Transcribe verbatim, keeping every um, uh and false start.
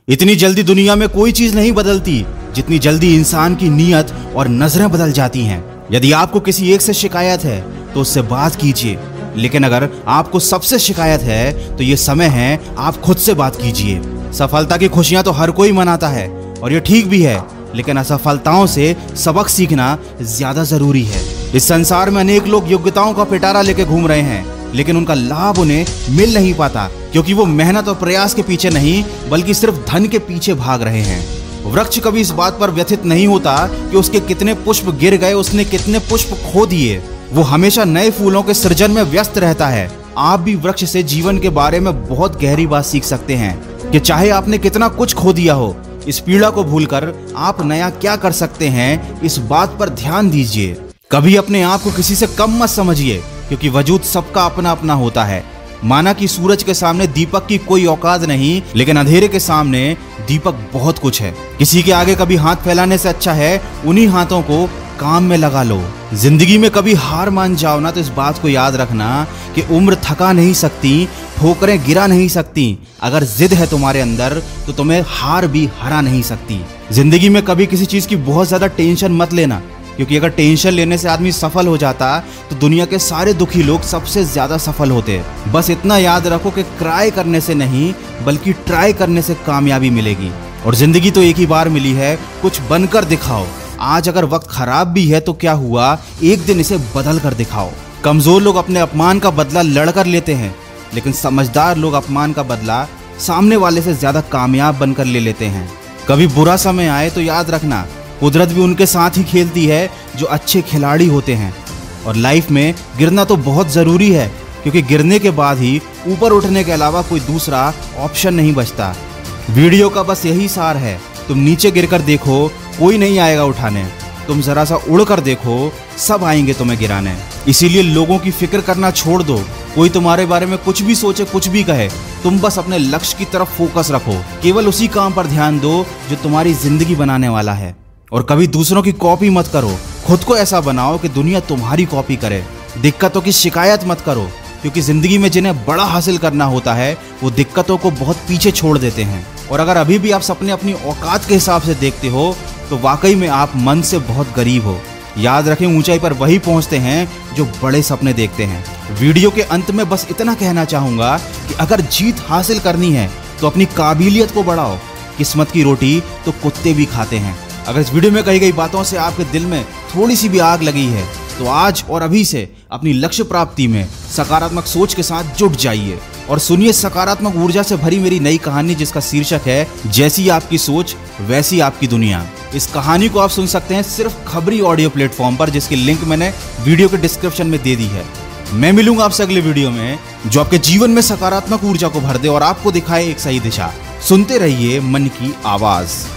इतनी जल्दी दुनिया में कोई चीज नहीं बदलती जितनी जल्दी इंसान की नीयत और नजरें बदल जाती हैं। यदि आपको किसी एक से शिकायत है तो उससे बात कीजिए, लेकिन अगर आपको सबसे शिकायत है तो ये समय है आप खुद से बात कीजिए। सफलता की खुशियां तो हर कोई मनाता है और ये ठीक भी है, लेकिन असफलताओं से सबक सीखना ज्यादा जरूरी है। इस संसार में अनेक लोग योग्यताओं का पिटारा लेके घूम रहे हैं, लेकिन उनका लाभ उन्हें मिल नहीं पाता क्योंकि वो मेहनत और प्रयास के पीछे नहीं बल्कि सिर्फ धन के पीछे भाग रहे हैं। वृक्ष कभी इस बात पर व्यथित नहीं होता कि उसके कितने पुष्प गिर गए, उसने कितने पुष्प खो दिए। वो हमेशा नए फूलों के सृजन में व्यस्त रहता है। आप भी वृक्ष से जीवन के बारे में बहुत गहरी बात सीख सकते हैं कि चाहे आपने कितना कुछ खो दिया हो, इस पीड़ा को भूलकर आप नया क्या कर सकते हैं, इस बात पर ध्यान दीजिए। कभी अपने आप को किसी से कम मत समझिए क्योंकि वजूद सबका अपना अपना होता है। माना कि सूरज के सामने दीपक की कोई औकात नहीं, लेकिन अंधेरे के सामने दीपक बहुत कुछ है। किसी के आगे कभी हाथ फैलाने से अच्छा है उन्हीं हाथों को काम में लगा लो। जिंदगी में कभी हार मान जाओ ना तो इस बात को याद रखना कि उम्र थका नहीं सकती, ठोकरें गिरा नहीं सकती। अगर जिद है तुम्हारे अंदर तो तुम्हें हार भी हरा नहीं सकती। जिंदगी में कभी किसी चीज की बहुत ज्यादा टेंशन मत लेना, क्योंकि अगर टेंशन लेने से आदमी सफल हो जाता तो दुनिया के सारे दुखी लोग सबसे ज्यादा सफल होते। बस इतना याद रखो कि क्राई करने से नहीं बल्कि ट्राई करने से कामयाबी मिलेगी। और जिंदगी तो एक ही बार मिली है, कुछ बनकर दिखाओ। आज अगर वक्त खराब भी है तो क्या हुआ, एक दिन इसे बदल कर दिखाओ। कमजोर लोग अपने अपमान का बदला लड़कर लेते हैं, लेकिन समझदार लोग अपमान का बदला सामने वाले से ज्यादा कामयाब बनकर ले लेते हैं। कभी बुरा समय आए तो याद रखना कुदरत भी उनके साथ ही खेलती है जो अच्छे खिलाड़ी होते हैं। और लाइफ में गिरना तो बहुत ज़रूरी है, क्योंकि गिरने के बाद ही ऊपर उठने के अलावा कोई दूसरा ऑप्शन नहीं बचता। वीडियो का बस यही सार है, तुम नीचे गिरकर देखो कोई नहीं आएगा उठाने, तुम जरा सा उड़ कर देखो सब आएंगे तुम्हें गिराने। इसीलिए लोगों की फिक्र करना छोड़ दो। कोई तुम्हारे बारे में कुछ भी सोचे, कुछ भी कहे, तुम बस अपने लक्ष्य की तरफ फोकस रखो। केवल उसी काम पर ध्यान दो जो तुम्हारी जिंदगी बनाने वाला है। और कभी दूसरों की कॉपी मत करो, खुद को ऐसा बनाओ कि दुनिया तुम्हारी कॉपी करे। दिक्कतों की शिकायत मत करो, क्योंकि जिंदगी में जिन्हें बड़ा हासिल करना होता है वो दिक्कतों को बहुत पीछे छोड़ देते हैं। और अगर अभी भी आप सपने अपनी औकात के हिसाब से देखते हो तो वाकई में आप मन से बहुत गरीब हो। याद रखें, ऊंचाई पर वही पहुंचते हैं जो बड़े सपने देखते हैं। वीडियो के अंत में बस इतना कहना चाहूंगा कि अगर जीत हासिल करनी है तो अपनी काबिलियत को बढ़ाओ। किस्मत की रोटी तो कुत्ते भी खाते हैं। अगर इस वीडियो में कही गई बातों से आपके दिल में थोड़ी सी भी आग लगी है तो आज और अभी से अपनी लक्ष्य प्राप्ति में सकारात्मक सोच के साथ जुट जाइए और सुनिए सकारात्मक ऊर्जा से भरी मेरी नई कहानी, जिसका शीर्षक है जैसी आपकी सोच वैसी आपकी दुनिया। इस कहानी को आप सुन सकते हैं सिर्फ खबरी ऑडियो प्लेटफॉर्म पर, जिसकी लिंक मैंने वीडियो के डिस्क्रिप्शन में दे दी है। मैं मिलूंगा आपसे अगले वीडियो में जो आपके जीवन में सकारात्मक ऊर्जा को भर दे और आपको दिखाए एक सही दिशा। सुनते रहिए मन की आवाज।